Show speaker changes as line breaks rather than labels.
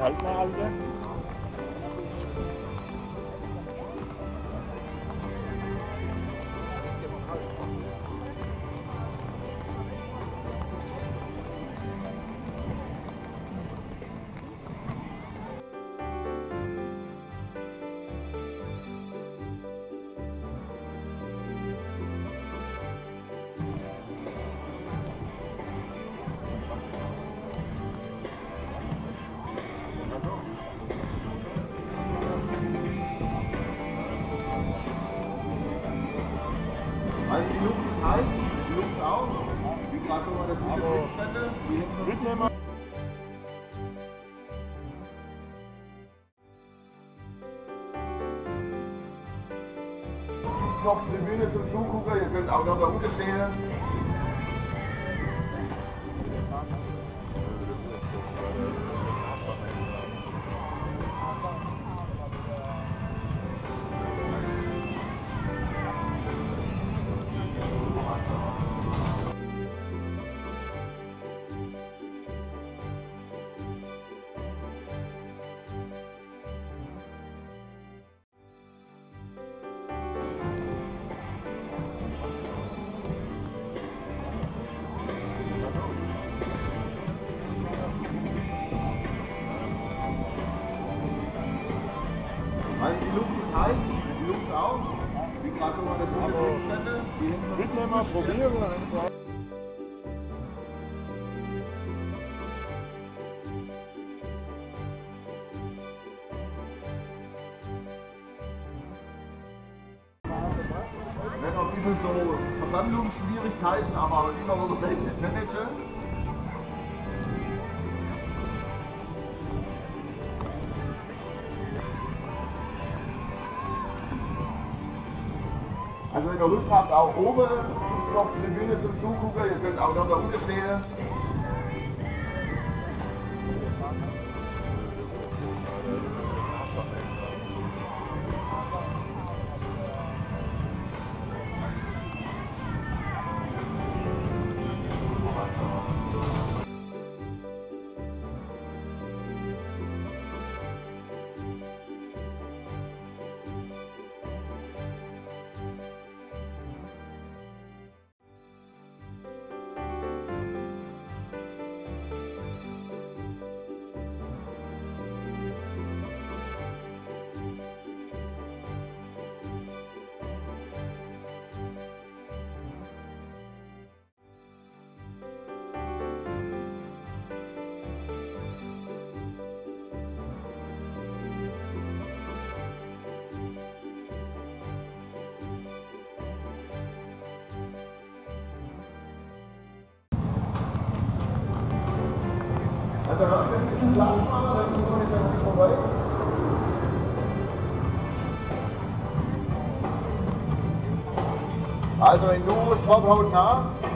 halt mal, Alter.
Also die Luft ist heiß, die Luft ist aus. Wie gerade nochmal der Zustände.
Mitnehmer.
Noch Tribüne zum Zugucker, ihr könnt auch noch da unten stehen. Also die Luft ist heiß, die Luft ist aus. Wie gerade nochmal der Zustände.
Mitnehmer, probieren.
Wir haben noch ein bisschen so Versammlungsschwierigkeiten, aber immer noch selbst managen. Also wenn ihr Lust habt, auch oben ist noch die Tribüne zum Zugucker, ihr könnt auch noch da unten stehen. Also das ist ein bisschen Glas machen, dann ist es ja nicht vorbei. Also in Nure Sporthaus nah.